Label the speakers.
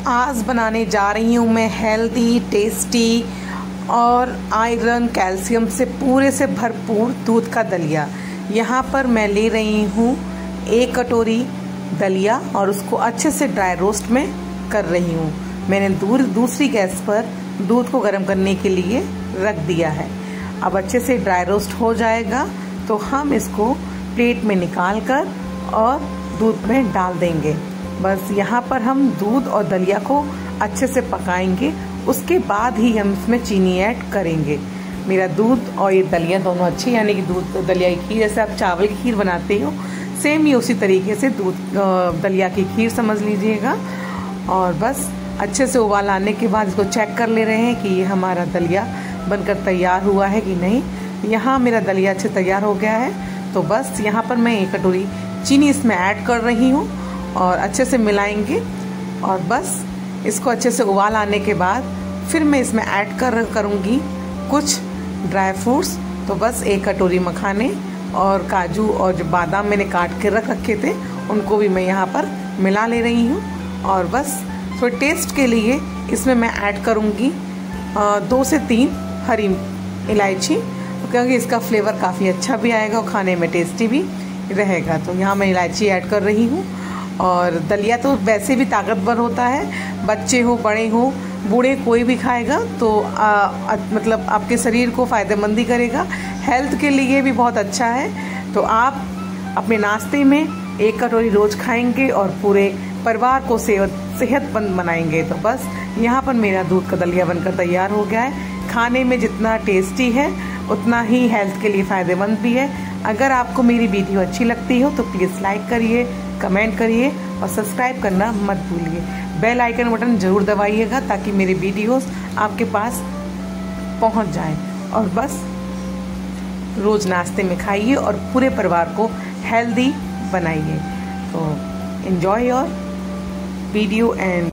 Speaker 1: आज बनाने जा रही हूँ मैं हेल्दी, टेस्टी और आयरन, कैल्शियम से पूरे से भरपूर दूध का दलिया। यहाँ पर मैं ले रही हूँ 1 कटोरी दलिया और उसको अच्छे से ड्राई रोस्ट में कर रही हूँ। मैंने दूसरी गैस पर दूध को गर्म करने के लिए रख दिया है। अब अच्छे से ड्राई रोस्ट हो जाएगा तो हम इसको प्लेट में निकाल कर और दूध में डाल देंगे। बस यहाँ पर हम दूध और दलिया को अच्छे से पकाएंगे, उसके बाद ही हम इसमें चीनी ऐड करेंगे। मेरा दूध और ये दलिया दोनों अच्छे, यानी कि दूध दलिया की खीर, जैसे आप चावल की खीर बनाते हो सेम ही उसी तरीके से दूध दलिया की खीर समझ लीजिएगा। और बस अच्छे से उबाल आने के बाद इसको चेक कर ले रहे हैं कि ये हमारा दलिया बनकर तैयार हुआ है कि नहीं। यहाँ मेरा दलिया अच्छे तैयार हो गया है, तो बस यहाँ पर मैं 1 कटोरी चीनी इसमें ऐड कर रही हूँ और अच्छे से मिलाएंगे। और बस इसको अच्छे से उबाल आने के बाद फिर मैं इसमें ऐड करूँगी कुछ ड्राई फ्रूट्स। तो बस 1 कटोरी मखाने और काजू और जो बादाम मैंने काट के रखे थे उनको भी मैं यहाँ पर मिला ले रही हूँ। और बस थोड़े टेस्ट के लिए इसमें मैं ऐड करूँगी 2 से 3 हरी इलायची, क्योंकि इसका फ्लेवर काफ़ी अच्छा भी आएगा और खाने में टेस्टी भी रहेगा। तो यहाँ मैं इलायची ऐड कर रही हूँ। और दलिया तो वैसे भी ताकतवर होता है, बच्चे हो, बड़े हो, बूढ़े, कोई भी खाएगा तो मतलब आपके शरीर को फ़ायदेमंद ही करेगा, हेल्थ के लिए भी बहुत अच्छा है। तो आप अपने नाश्ते में 1 कटोरी रोज़ खाएंगे और पूरे परिवार को सेहतमंद बनाएंगे। तो बस यहाँ पर मेरा दूध का दलिया बनकर तैयार हो गया है। खाने में जितना टेस्टी है उतना ही हेल्थ के लिए फ़ायदेमंद भी है। अगर आपको मेरी वीडियो अच्छी लगती हो तो प्लीज़ लाइक करिए, कमेंट करिए और सब्सक्राइब करना मत भूलिए। बेल आइकन बटन ज़रूर दबाइएगा ताकि मेरे वीडियोस आपके पास पहुंच जाएं। और बस रोज़ नाश्ते में खाइए और पूरे परिवार को हेल्दी बनाइए। तो एंजॉय योर वीडियो एंड